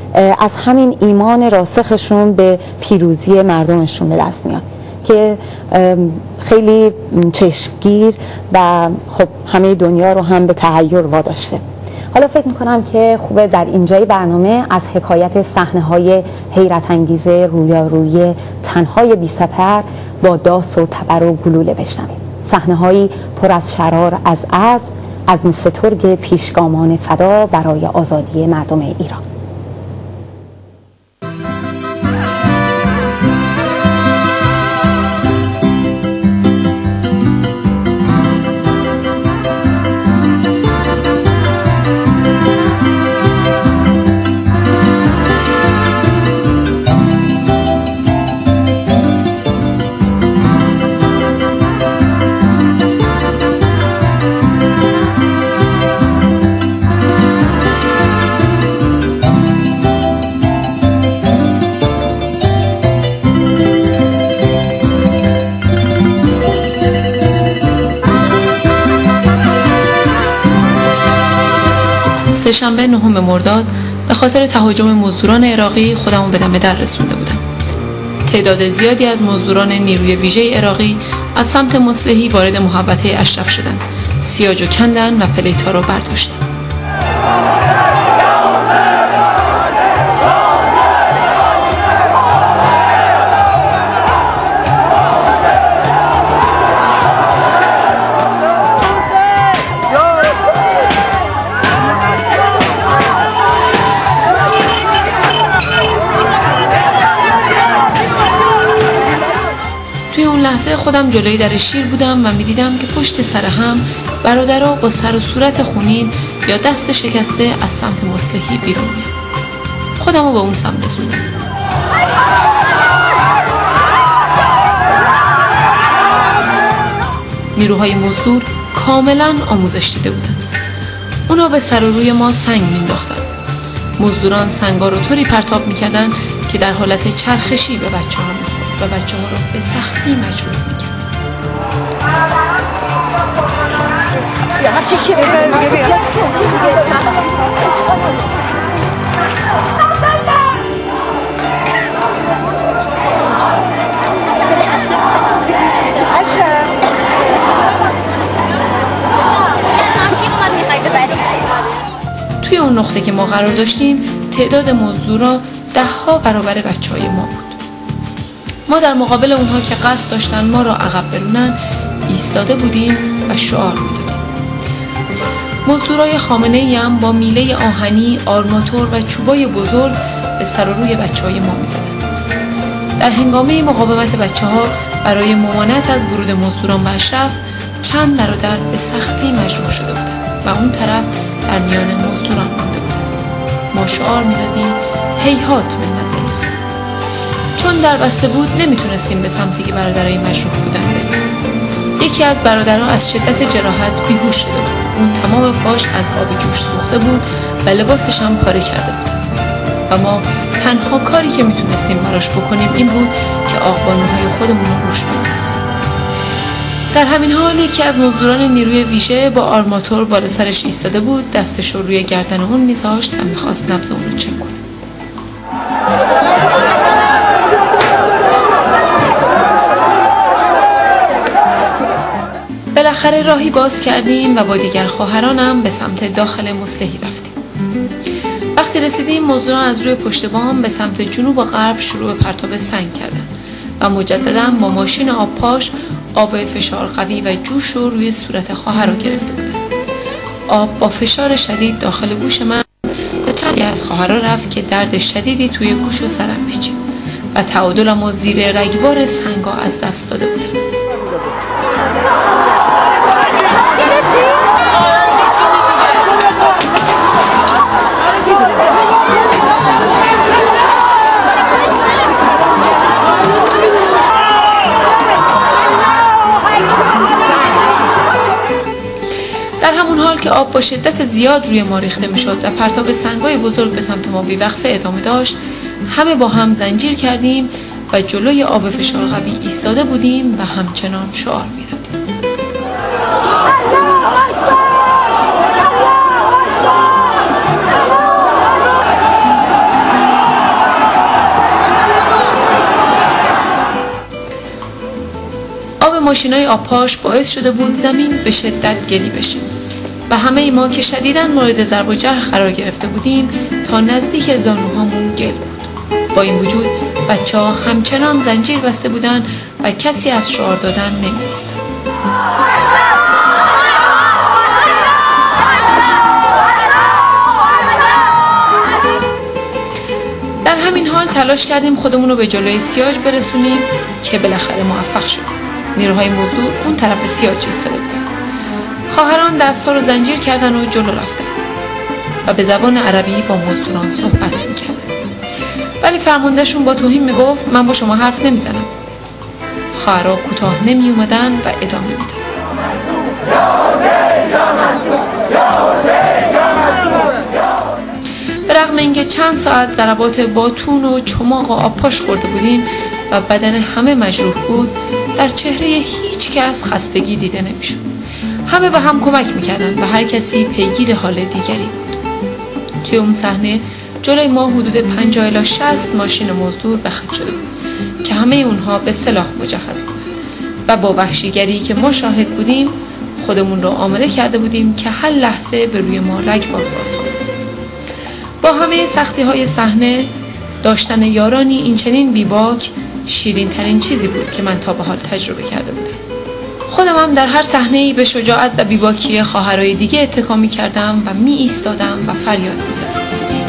از همین ایمان راسخشون به پیروزی مردمشون به دست میاد که خیلی چشمگیر و خب همه دنیا رو هم به تحیر واداشته. حالا فکر میکنم که خوبه در اینجای برنامه از حکایت صحنه‌های حیرت انگیز رویارویی تنهای بی سپر با داس و تبر و گلوله بشنویم. صحنه‌هایی پر از شرار از عزم سترگ پیشگامان فدا برای آزادی مردم ایران. سه‌شنبه 9 مرداد به خاطر تهاجم مزدوران عراقی خودمو به دم در رسونده بودم. تعداد زیادی از مزدوران نیروی ویژه عراقی از سمت مصلحی وارد محوطه اشرف شدند. سیاجو کندن و پلیت‌ها رو برداشتن. لحظه خودم جلوی در شیر بودم و میدیدم که پشت سر هم برادرها با سر و صورت خونین یا دست شکسته از سمت مصلحی بیرون میان. خودم رو به اون سمت رسوندم. نیروهای مزدور کاملا آموزش دیده بودن. اونا به سر و روی ما سنگ مینداختن. مزدوران سنگا رو طوری پرتاب میکردن که در حالت چرخشی به بچه ها میخورد و بچه ها رو به سختی مجروح میکرد. توی اون نقطه که ما قرار داشتیم تعداد مزدورا 10 برابر بچه‌های ما بود. ما در مقابل اونها که قصد داشتن ما را عقب برونن ایستاده بودیم و شعار میدادیم. مزدورای خامنه‌ای هم با میله آهنی، آرماتور و چوبای بزرگ به سر و روی بچه‌های ما می‌زدند. در هنگامه مقاومت بچه‌ها برای ممانعت از ورود مزدوران به اشرف چند برادر به سختی مجروح شده بودند و اون طرف در میان مزدوران مانده بودند. ما شعار میدادیم هیهات من نزدیم. چون در بسته بود نمیتونستیم به سمتی که برادرای مجروح بودن بریم. یکی از برادران از شدت جراحت بیهوش شده بود. اون تمام پاش از آب جوش سوخته بود و لباسش هم پاره کرده بود. و ما تنها کاری که میتونستیم براش بکنیم این بود که آقبانوهای خودمون رو روش بندازیم. در همین حال یکی از مزدوران نیروی ویژه با آرماتور بالا سرش ایستاده بود، دستش رو روی گردن اون میذاشت و میخواست نبض اون رو چک کنه. بالاخره راهی باز کردیم و با دیگر خواهرانم به سمت داخل مصلحی رفتیم. وقتی رسیدیم مزدوران از روی پشت بام به سمت جنوب و غرب شروع به پرتاب سنگ کردند و مجددا با ماشین آب پاش آب فشار قوی و جوش رو روی صورت خواهر رو گرفته بودند. آب با فشار شدید داخل گوش من و چندی از خواهرها رفت که درد شدیدی توی گوش و سرم پیچید و تعادلم و زیر رگبار سنگا از دست داده بودم. در همون حال که آب با شدت زیاد روی ما ریخته میشد و پرتاب سنگای بزرگ به سمت ما بیوقفه ادامه داشت، همه با هم زنجیر کردیم و جلوی آب فشار قوی ایستاده بودیم و همچنان شعار میدادیم. ماشینای آبپاش باعث شده بود زمین به شدت گلی بشه و همه ما که شدیداً مورد ضرب و جرح قرار گرفته بودیم تا نزدیک زانوهامون گل بود. با این وجود بچه‌ها همچنان زنجیر بسته بودن و کسی از شعار دادن نمی‌ایستاد. در همین حال تلاش کردیم خودمون رو به جلوی سیاج برسونیم که بالاخره موفق شدیم. نیروهای مزدور اون طرف سیاج ایستاده بودن. خواهران دست‌ها رو زنجیر کردن و جلو رفتن و به زبان عربی با مزدوران صحبت می‌کردن. ولی فرماندهشون با توهین میگفت من با شما حرف نمیزنم. خواهرها کوتاه نمی اومدن و ادامه میدادن. به رغم اینکه چند ساعت ضربات باتون و چماق و آبپاش خورده بودیم و بدن همه مجروح بود، در چهره هیچ کس خستگی دیده نمیشد. همه به هم کمک میکردن و هر کسی پیگیر حال دیگری بود. توی اون صحنه جلوی ما حدود 50 الی 60 ماشین مزدور به خط شده بود که همه اونها به سلاح مجهز بودن و با وحشیگری که ما شاهد بودیم خودمون رو آماده کرده بودیم که هر لحظه به روی ما رگبار باز کنیم. با همه سختی های صحنه داشتن یارانی این چنین بیباک شیرین ترین چیزی بود که من تا به حال تجربه کرده بودم. خودم هم در هر صحنه‌ای به شجاعت و بیباکی خواهرای دیگه اتکا می‌کردم و می ایستادم و فریاد می‌زدم.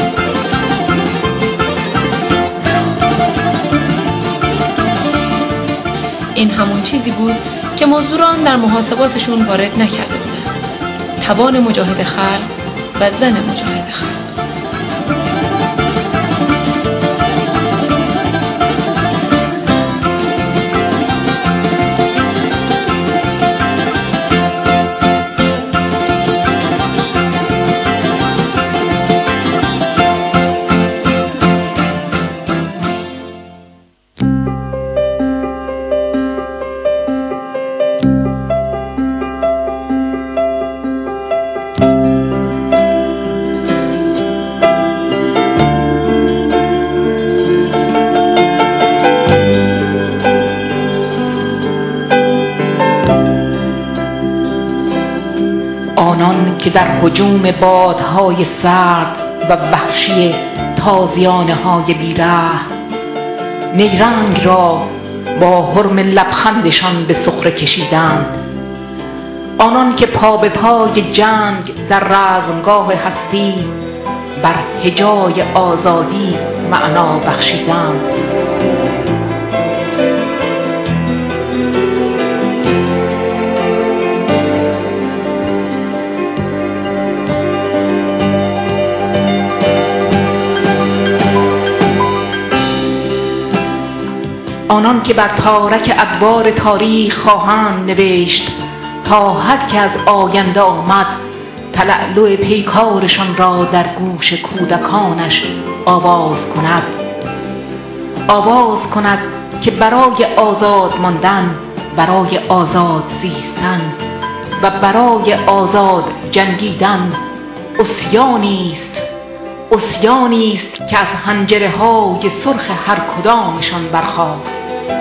این همون چیزی بود که مزدوران در محاسباتشون وارد نکرده بودند. توان مجاهد خلق و زن مجاهد خلق. آنان که در هجوم بادهای سرد و وحشی تازیانه های بیرحم نیرنگ را با حرم لبخندشان به سخره کشیدند، آنان که پا به پای جنگ در رزمگاه هستی بر هجای آزادی معنا بخشیدند. آنان که بر تارک ادوار تاریخ خواهند نوشت تا هر که از آینده آمد تلألؤ پیکارشان را در گوش کودکانش آواز کند که برای آزاد ماندن، برای آزاد زیستن و برای آزاد جنگیدن عصیانی است که از حنجره های سرخ هر کدامشان برخاست.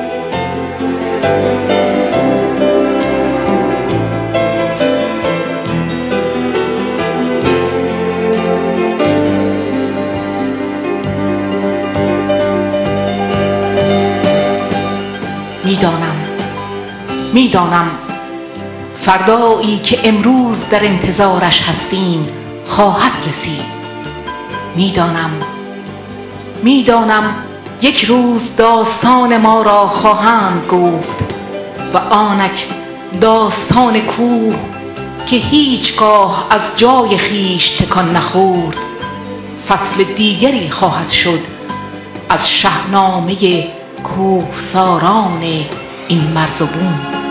میدانم فردایی که امروز در انتظارش هستیم خواهد رسید. میدانم یک روز داستان ما را خواهند گفت و آنک داستان کوه که هیچگاه از جای خویش تکان نخورد فصل دیگری خواهد شد از شاهنامه کوهساران این مرز و بوم.